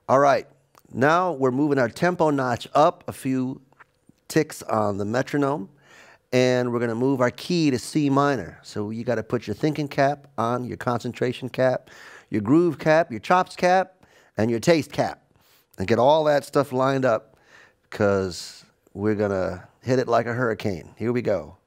All right, now we're moving our tempo notch up a few ticks on the metronome, and we're going to move our key to C minor. So you got to put your thinking cap on, your concentration cap, your groove cap, your chops cap, and your taste cap, and get all that stuff lined up because we're going to hit it like a hurricane. Here we go.